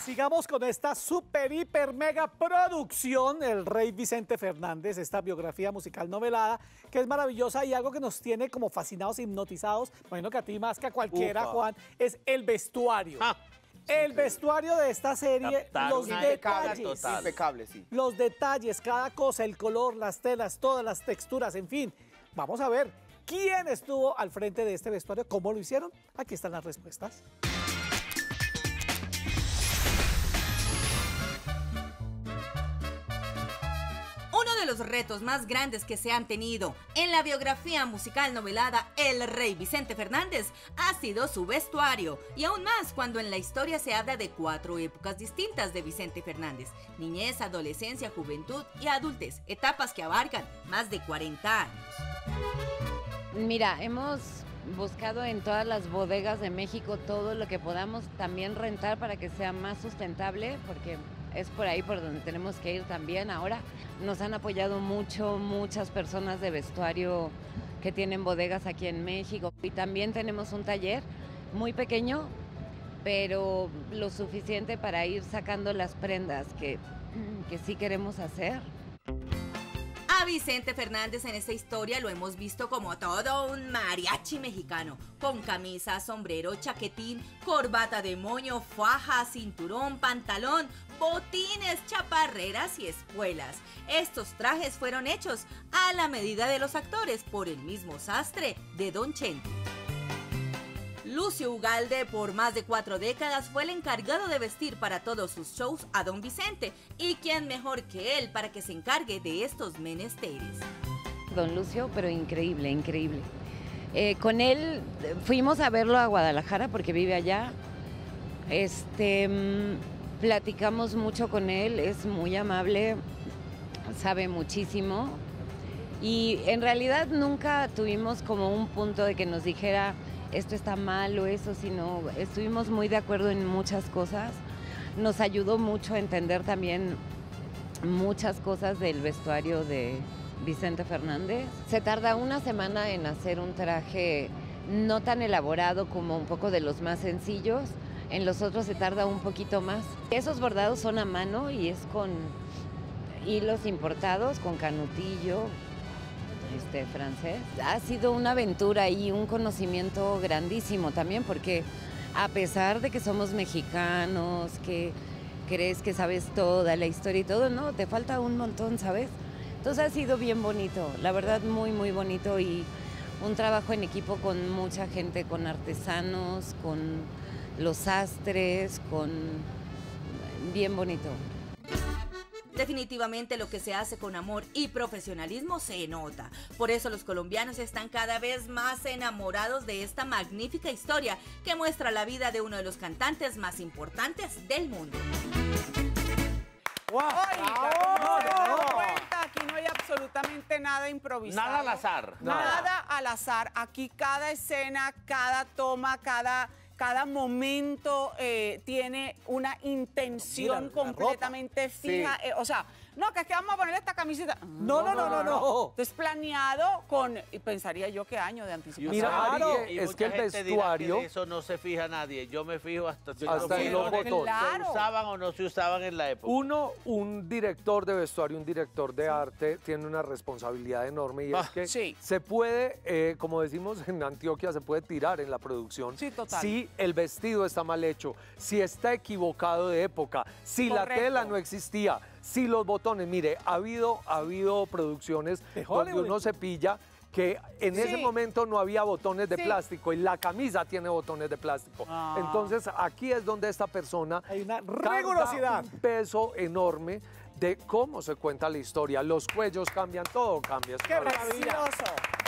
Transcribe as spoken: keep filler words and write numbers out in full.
Sigamos con esta super, hiper, mega producción, El Rey Vicente Fernández, esta biografía musical novelada, que es maravillosa y algo que nos tiene como fascinados, hipnotizados, imagino que a ti más que a cualquiera, Ufa. Juan, es el vestuario. Ah, el vestuario de esta serie, Captar los detalles. Total. Impecable, sí. Los detalles, cada cosa, el color, las telas, todas las texturas, en fin. Vamos a ver quién estuvo al frente de este vestuario, cómo lo hicieron. Aquí están las respuestas. Uno de los retos más grandes que se han tenido en la biografía musical novelada El Rey Vicente Fernández ha sido su vestuario, y aún más cuando en la historia se habla de cuatro épocas distintas de Vicente Fernández: niñez, adolescencia, juventud y adultez, etapas que abarcan más de cuarenta años. Mira, hemos buscado en todas las bodegas de México todo lo que podamos también rentar para que sea más sustentable, porque es por ahí por donde tenemos que ir también ahora. Nos han apoyado mucho, muchas personas de vestuario que tienen bodegas aquí en México. Y también tenemos un taller muy pequeño, pero lo suficiente para ir sacando las prendas que, que sí queremos hacer. A Vicente Fernández en esta historia lo hemos visto como todo un mariachi mexicano, con camisa, sombrero, chaquetín, corbata de moño, faja, cinturón, pantalón, botines, chaparreras y espuelas. Estos trajes fueron hechos a la medida de los actores por el mismo sastre de Don Chente. Lucio Ugalde por más de cuatro décadas fue el encargado de vestir para todos sus shows a Don Vicente, y quién mejor que él para que se encargue de estos menesteres. Don Lucio, pero increíble, increíble. Eh, con él fuimos a verlo a Guadalajara porque vive allá. Este, platicamos mucho con él, es muy amable, sabe muchísimo, y en realidad nunca tuvimos como un punto de que nos dijera esto está mal o eso, sino estuvimos muy de acuerdo en muchas cosas. Nos ayudó mucho a entender también muchas cosas del vestuario de Vicente Fernández. Se tarda una semana en hacer un traje no tan elaborado como un poco de los más sencillos. En los otros se tarda un poquito más. Esos bordados son a mano y es con hilos importados, con canutillo este, francés. Ha sido una aventura y un conocimiento grandísimo también, porque a pesar de que somos mexicanos, que crees que sabes toda la historia y todo, no, te falta un montón, ¿sabes? Entonces ha sido bien bonito, la verdad muy, muy bonito, y un trabajo en equipo con mucha gente, con artesanos, con los sastres, con... bien bonito. Definitivamente lo que se hace con amor y profesionalismo se nota. Por eso los colombianos están cada vez más enamorados de esta magnífica historia que muestra la vida de uno de los cantantes más importantes del mundo. ¡Wow! Oiga, no, no, no. Cuenta, aquí no hay absolutamente nada improvisado. Nada al azar. Nada, nada al azar. Aquí cada escena, cada toma, cada... Cada momento eh, tiene una intención Mira, completamente fija. Sí. Eh, o sea, no, que es que vamos a poner esta camiseta. No, no, no, no, no. Entonces, planeado con, y pensaría yo, ¿qué año de anticipación? Mira, claro, y es que el vestuario... Que de eso no se fija nadie. Yo me fijo hasta, hasta en los botones. Claro. ¿Se usaban o no se usaban en la época? Uno, un director de vestuario, un director de sí. arte, tiene una responsabilidad enorme, y ah, es que sí. se puede, eh, como decimos en Antioquia, se puede tirar en la producción. Sí, total. Si el vestido está mal hecho, si está equivocado de época, si Correcto. la tela no existía, si los botones, mire, ha habido, ha habido producciones donde uno se pilla que en sí. ese momento no había botones de sí. plástico, y la camisa tiene botones de plástico. Ah. Entonces aquí es donde esta persona hay una rigurosidad, un peso enorme de cómo se cuenta la historia. Los cuellos cambian, todo cambia. ¡Qué maravilloso!